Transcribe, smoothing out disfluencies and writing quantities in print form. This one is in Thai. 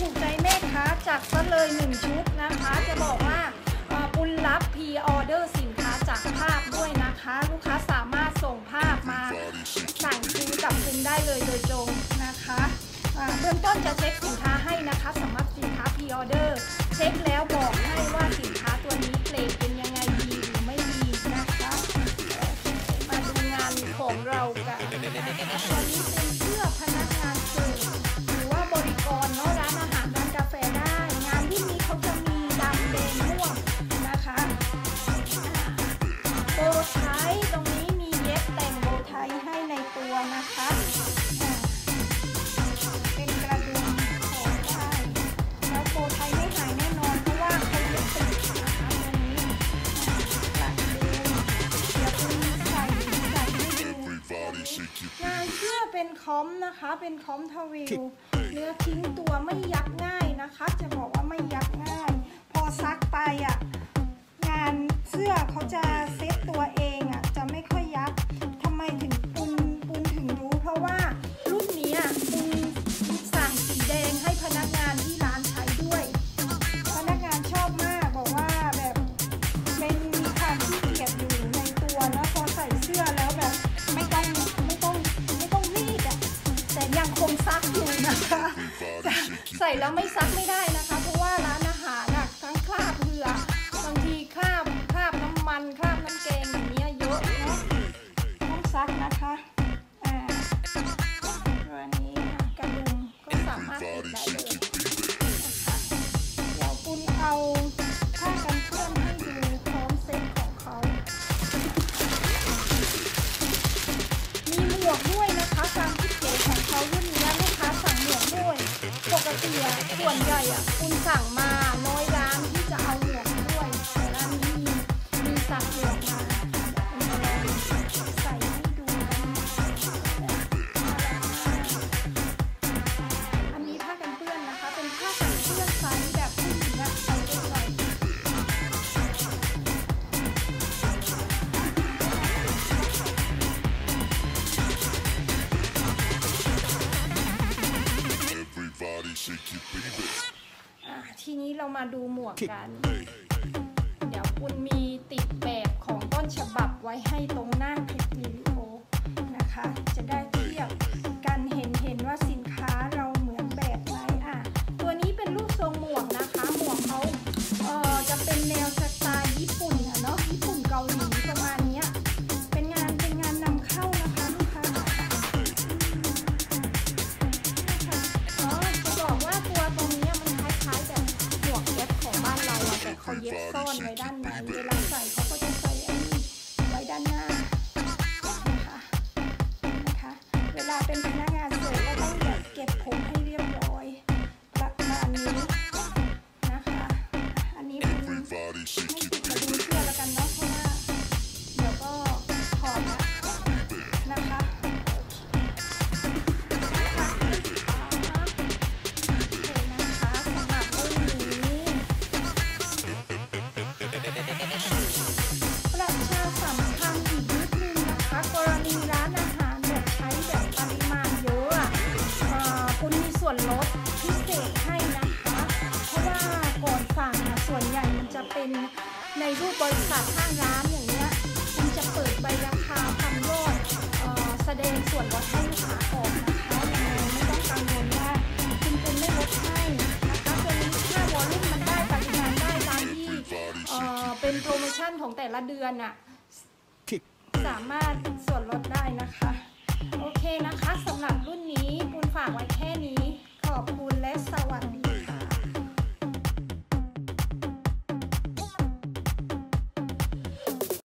ถูกใจแม่ค้าจัดซะเลย1 ชุดนะคะจะบอกว่าปุณรับพรีออเดอร์สินค้าจากภาพด้วยนะคะลูกค้าสามารถส่งภาพมาสั่งซื้อกับคุณได้เลยโดยตรงนะคะเบื้องต้นจะเช็คสินค้าให้นะคะสำหรับสินค้าพรีออเดอร์เช็คแล้วบอกให้ว่าสินค้าตัวนี้เกรดเป็นยังไงดีหรือไม่ดีนะคะมาดูงานของเรากันตัวนี้เป็นเสื้อพนักงานเสิร์ฟหรือว่าบริกรเนาะร้านอาหารร้านกาแฟได้งานที่นี้เขาจะมีดำแดงม่วงนะคะโบไทตรงนี้มีเย็บแต่งโบไทให้ในตัวนะคะเป็นกระดุมของได้แล้วโบไทไม่หายแน่นอนเพราะว่าเขาเย็บติดนะคะตัวนี้ตัดเองเดี๋ยวคุณใส่ให้ดูงานเสื้อเป็นคอมนะคะเป็นคอมทวิลเนื้อทิ้งตัวไม่ยับง่ายนะคะจะบอกว่าไม่ยับง่ายพอซักไปงานเสื้อเขาจะเซ็ตตัวเองจะไม่ค่อยยับทำไมถึงปุณถึงรู้เพราะว่ารุ่นนี้ปุณสั่งสีแดงให้พนักงานที่ร้านใช้ด้วยพนักงานชอบมากบอกว่าแบบเป็นมีความขี้เกียจอยู่ในตัวนะพอใส่เสื้อแล้วแบบไม่ต้องรีดแต่ยังคงซักอยู่นะคะใส่แล้วไม่ซักไม่ได้นะคะเพราะว่าร้านอาหารทั้งคราบเหงื่อบางทีคราบน้ำมันคราบน้ำแกงอย่างนี้เยอะเนาะต้องซักนะคะตัวนี้กระดุมก็สามารถติดได้เลยนะคะเดี๋ยวคุณเอาผ้ากันเปื้อนให้ดูพร้อมเซ็ตของเขามีหมวกด้วยนะคะความพิเศษของเขารุ่นนี้ลูกค้าสั่งหมวกด้วยปกติส่วนใหญ่คุณสั่งมาน้อยร้านที่จะเอาหมวกด้วยแต่ร้านนี้มีสั่งหมวกมาใส่ให้ดูอันนี้ผ้ากันเปื้อนนะคะเป็นผ้ากันเปื้อนไซส์แบบผู้หญิงใส่ได้เลยทีนี้เรามาดูหมวกกันเดี๋ยวคุณมีติดแบบของต้นฉบับไว้ให้ตรงหน้าคลิปวิดีโอนะคะจะได้เทียบกันเห็นว่าสินค้าเราเหมือนแบบไหนตัวนี้เป็นรูปทรงหมวกนะคะหมวกเขาจะเป็นแนวสไตล์ญี่ปุ่นเนาะญี่ปุ่นเกาหลีประมาณนี้เป็นงานนำเข้านะคะลูกค้าจะบอกว่าตัวตรงนี้มันคล้ายๆแบบหมวกเย็บของบ้านเราแต่เขาเย็บซ่อนไว้ด้านในเวลาใส่เขาก็จะใส่อันนี้ไว้ด้านหน้านะคะเวลาเป็นพนักงานเสิร์ฟก็ต้องเก็บผมให้เรียบร้อยประมาณนี้นะคะอันนี้เป็นไม่ติดกระดุมเสื้อแล้วกันเนาะเพราะว่าเดี๋ยวก็ถอดนะคะส่วนลดพิเศษให้นะคะเพราะว่าก่อนสั่งส่วนใหญ่มันจะเป็นในรูปบริษัทห้างร้านอย่างเงี้ยคุณจะเปิดใบราคาทำยอดแสดงส่วนลดให้ลูกค้าก่อนนะคะยังไงไม่ต้องกังวลว่าคุณเป็นไม่ลดให้นะคะตัวนี้ค่าวอลลุ่มมันได้ปริมาณได้ตามที่เป็นโปรโมชั่นของแต่ละเดือนสามารถส่วนลดได้นะคะโอเคนะคะสำหรับรุ่นนี้ปุณฝากไว้แค่